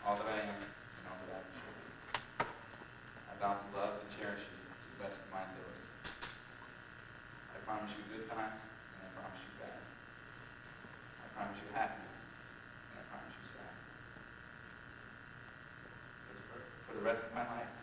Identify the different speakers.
Speaker 1: all that I am, and all that I shall be. I vow to love and cherish you to the best of my ability. I promise you good times, and I promise you bad. I promise you happiness, and I promise you sad. It's for the rest of my life.